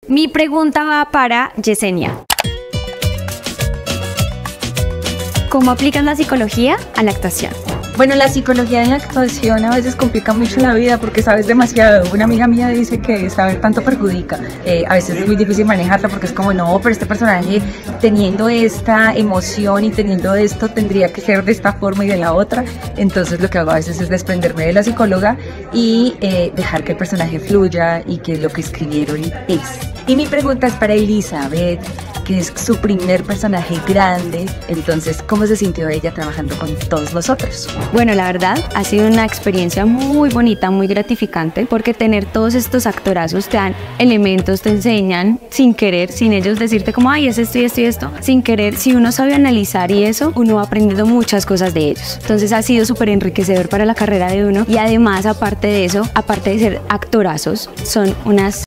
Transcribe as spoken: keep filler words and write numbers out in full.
Mi pregunta va para Yesenia. ¿Cómo aplicas la psicología a la actuación? Bueno, la psicología en la actuación a veces complica mucho la vida porque sabes demasiado. Una amiga mía dice que saber tanto perjudica. Eh, a veces es muy difícil manejarla porque es como, no, pero este personaje teniendo esta emoción y teniendo esto tendría que ser de esta forma y de la otra. Entonces lo que hago a veces es desprenderme de la psicóloga y eh, dejar que el personaje fluya y que lo que escribieron es. Y mi pregunta es para Elizabeth, que es su primer personaje grande. Entonces, ¿cómo se sintió ella trabajando con todos nosotros? Bueno, la verdad ha sido una experiencia muy bonita, muy gratificante, porque tener todos estos actorazos te dan elementos, te enseñan sin querer, sin ellos decirte como, ay, es esto y esto y esto, sin querer. Si uno sabe analizar y eso, uno va aprendiendo muchas cosas de ellos. Entonces ha sido súper enriquecedor para la carrera de uno y además, aparte de eso, aparte de ser actorazos, son unas